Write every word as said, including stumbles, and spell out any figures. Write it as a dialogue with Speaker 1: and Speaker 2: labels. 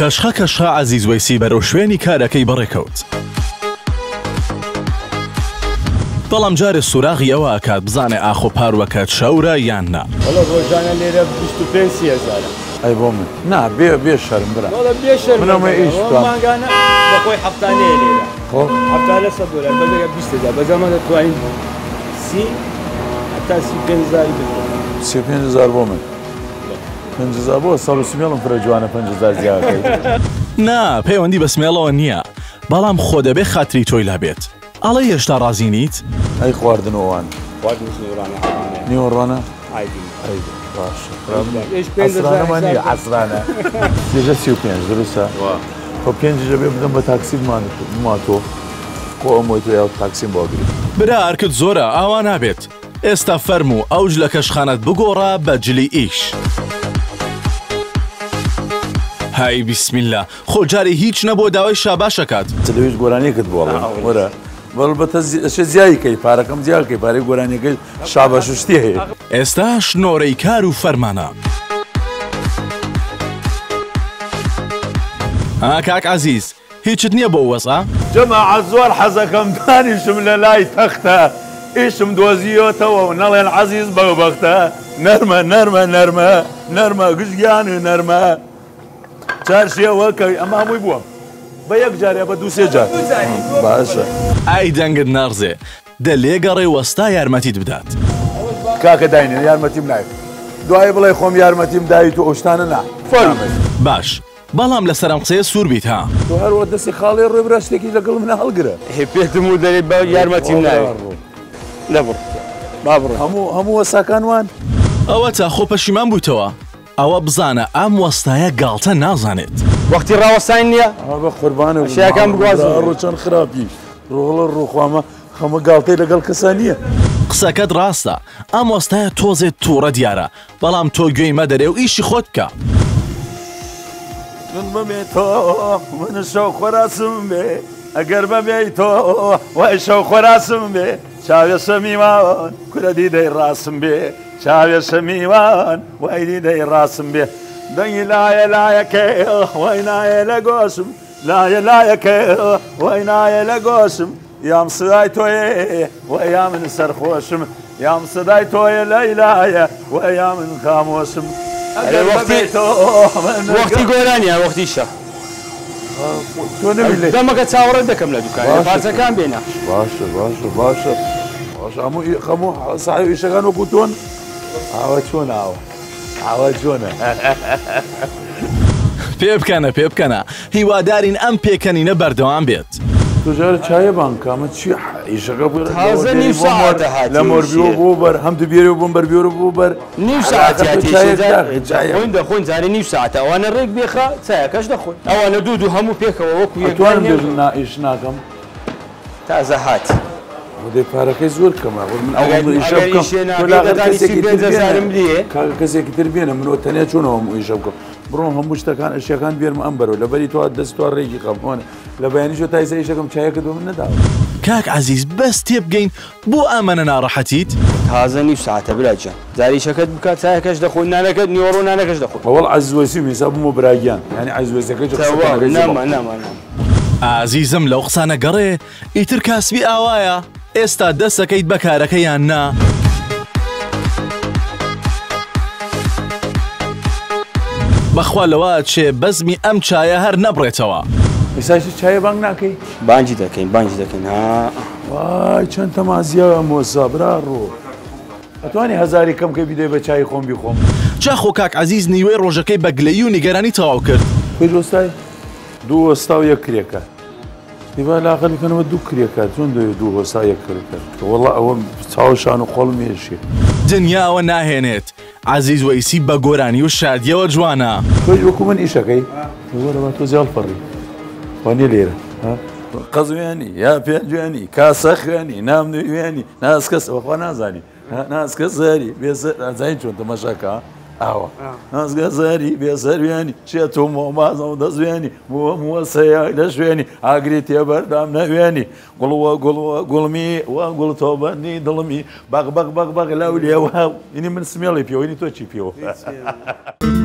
Speaker 1: کەشخە کەشخە عەزیز وەیسی بەرەو شوێنی کارەکەی بەڕێکەوت. بەڵام جارێ سوراغی ئەوە ئەکات بزانێ ئاخۆ پاروەکە چاورە یان نا.
Speaker 2: وەڵا ڕۆژانە لێرە بیست و پێنج هەزارە.
Speaker 3: ئەی بۆ من نا بێ بێ شەرم برا.
Speaker 2: وەڵا بێ شەرم.
Speaker 3: منەوە ئیش
Speaker 2: توان. مانگانە بەخۆی هەفتانەیە لێرە.
Speaker 3: خۆ
Speaker 2: هەفتانە لە سەد دۆلار بەدەگە بیست هەزار بەزەمە دەتوانین سی هەتا سی و پێنج هەزاری بدەین.
Speaker 3: سی و پێنج هەزار بۆ من. پێنج هەزار بۆ ساڵ و سمێڵم فرە جوانە پێنج هەزار زیادەکەی.
Speaker 1: نا پەیوەندی بە سمێڵەوە نییە. بەڵام خۆ دەبێ خاتری تۆی لابێت. ئەڵێ هێشتا ڕازی نیت؟
Speaker 3: ئەی خواردنەوەوان.
Speaker 2: خواردن نیوەڕانە.
Speaker 3: نیوەڕانە؟
Speaker 2: ئایدی.
Speaker 3: ئەیدی باشە. عەسرانەمە نییە عەسرانە. سێژە سی و پێنج دروستە؟ خۆ پێنجیشە بێ بدەم بە تاکسی بماتۆ. خۆ ئەمۆی تۆ یا تاکسیم بۆ بگری.
Speaker 1: برا ئەرکت زۆرە ئاوا نابێت. ئێستا فەرموو ئەوج لە کەشخانەت بگۆڕە بە جلی ئیش. های بیسمیللا خۆ جارێ هیچ نەبووە داوای شاباشەکات.
Speaker 3: تەلەویش گۆرانیەکەت بۆڵێ وەرە بەڵبەتە ئەشە زیایکەی پارەکەم زیاکەی پارەی گۆرانیەکەی شاباششتی هەیە.
Speaker 1: ئێستا شنۆرەی کار و فەرمانە. ها کاک عەزیز هیچت نییە بۆ وەسا؟
Speaker 3: جەماعەت زۆر حەزەکەم دانیشم لە لای تەختە ئیشم دۆزیۆتەوە و نەڵێن عەزیز بەوبەختە نەرمە نەرمە نەرمە نەرمە گشتگیان و نەرمە چار شێوەکەی ئەمە هەمووی بووم بە یەک جارێ بە دوو سێ جار باشە.
Speaker 1: ئای دەنگت نەڕزێ دە لێگەڕێ وەستا یارمەتیت بدات.
Speaker 3: کاکە داینێ یارمەتیم نایێت دوای بڵێ خۆم یارمەتیم داویت و ئەو شتانە نا
Speaker 1: باش بەڵام لە سەرم قسەیە سوور بیت ها
Speaker 3: تۆ هەروە دەستی خاڵی ڕێبرا شتێکی لەگەڵ منە هەڵگرە
Speaker 2: هێ پێتم و دەرێت بە یارمەتیم ناوێت نەبڕ با بڕۆ
Speaker 3: هەموو هەموو وەساکانوان
Speaker 1: ئەوە تا خۆ پەشیمان بوویتەوە ئەوە بزانە ئەم وەستایە گاڵتە نازانێت
Speaker 2: وەختی ڕاوەستان نییە
Speaker 3: بە قوربانە
Speaker 2: شیاکان بگوازە
Speaker 3: ڕۆچەند خراپی ڕۆڵە ڕووخوامە خەمە گاڵتەی لەگەڵ کەسان نییە
Speaker 1: قسەکەت ڕاستە ئەم وەستایە تۆزێت تووڕە دیارە بەڵام تۆ گوێی مەدەرێ و ئیشی خۆت بکە
Speaker 3: من بەبێ تۆ من شەو خۆراسم بێ ئەگەر بەبێ تۆ وای شەو خۆراسم بێ چاوێ سەمیوان کورە دیدەی ڕاستم بێ چاوێ سەمیوان وای دیدەی ڕاستم بێ دەنگی لایە لایەکە وای نایە لە گۆشم لایە لایەکە وای نایە لە گۆشم یام سدای تۆیە وای یا من سەرخۆشم یام سدای تۆیە لەیلایە وای یا من خامۆشم
Speaker 2: وەختی گۆرانیە وەختیشە دەمەکە چاوەڕێ دەکەم لە دوکان پارچەکان بێنە
Speaker 3: باشە باشە باشە باش هەموو هەموو ساحب ئیشەکان وەکو تۆن ئاوە چۆن ئاوە ئاوە چۆنە
Speaker 1: پێ بکەنە پێ بکەنە هیوادارین ئەم پێکەنینە بەردەوام بێت
Speaker 3: تۆجارە چایە بانکامە چی ئیشەکە
Speaker 2: تازە نیم ساعتە هاتی
Speaker 3: لە مۆربیۆ بۆ بەر هەم دەبێرە بۆم بەربیۆرە بۆ بەر
Speaker 2: نیم ساعتیان دەخۆین جارێ نیم ساعتە ئەوانە ڕێک بێخە چایەکەش دەخۆین ئەوانە دوو دوو هەموو پێکەوە وەکو
Speaker 3: یەکوانم بێژن ئیش ناکەم
Speaker 2: تازە هاتی
Speaker 3: دەی پارەکەی زۆر کەمە کەسێکی تر بێنە منەوە تەنیا چۆنەوە ئیشە بکەم بڕۆم هەموو شتەکان ئەشیەکان بێرمە ئەم بەرەوە لەبەری تۆ دەستوە ڕێکی قەمەوە لە بەیانیشۆ تایسە ئیشەکەم چایەکە دۆ من نەداوە
Speaker 1: کاک عەزیز بەس تێبگەین بۆ ئەمەنە ناڕەحەتیت
Speaker 2: تازە نیم ساعتە براجان زاریشەکەت بکات چایەکەش دەخۆین نانەکەت نیوەڕۆ نانەکەش دەخۆین
Speaker 3: بەوەڵ عەزیز وەیسی میسا بوومە براگیان یعنی عەزیز وەیسەکەی
Speaker 2: نەما نەما
Speaker 1: ئازیزم لەو قسانە گەڕێ ئیتر کاسبی ئاوایە ئێستا دەستەکەیت بە کارەکە یان نا بەخوا لەوە چێ بەزمی ئەم چایە هەر نەبڕێتەوە
Speaker 3: ئێستاشی چایە بانگ ناکەی
Speaker 2: بانگی دەکەین بانگی دەکەین ها
Speaker 3: وای چەند تەمازیە مۆسا برا ڕۆ ئەتوانی هەزاری کەم کە بیدەی بە چای خۆم بیخۆم
Speaker 1: جاخۆ کاک عەزیز نیوەی ڕۆژەکەی بە گلەیی و نیگەرانی تەواو کرد
Speaker 3: پێش وەستای دوو وەستا و یەک کرێکە دیبا لاقل بکەنەوە دوو کرێکە چۆن دەوێت دوو وەستا یەک کرێکە وەڵا ئەوە چاوشان و خۆڵ مێشێ
Speaker 1: دنیاوە ناهێنێت عەزیز وەیسی بە گۆرانی و شادیەوە جوانە
Speaker 3: تۆی وەکو من ئیشەکەی وەرەوە تۆ زیاڵ فەڕی وانێ لێرە قەزوێنی یا پێنجوێنی کاسە خوێنی نام نوێنی ناسکەس ئەوەخوا نازانی ناسکە زاری بێزین چۆن تەماشاکە ئاوە نازگە زاری بێسەروێنی چێ تۆ مۆمازەڵ دەزوێنی مووە سەیای لە شوێنی ئاگری تێبەردام نەوێنی گوڵوە گوڵوە گوڵمی وە گوڵ تۆ بەندی دڵمی بەغ بەغ بەغ بەغ لەو لێوە ئینی من سمێڵی پێوەنی تۆ چی پێوە